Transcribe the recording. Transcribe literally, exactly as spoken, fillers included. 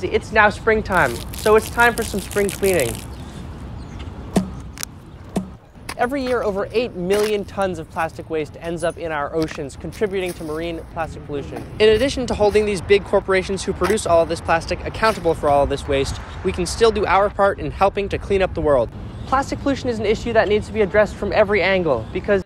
It's now springtime, so it's time for some spring cleaning. Every year, over eight million tons of plastic waste ends up in our oceans, contributing to marine plastic pollution. In addition to holding these big corporations who produce all of this plastic accountable for all of this waste, we can still do our part in helping to clean up the world. Plastic pollution is an issue that needs to be addressed from every angle, because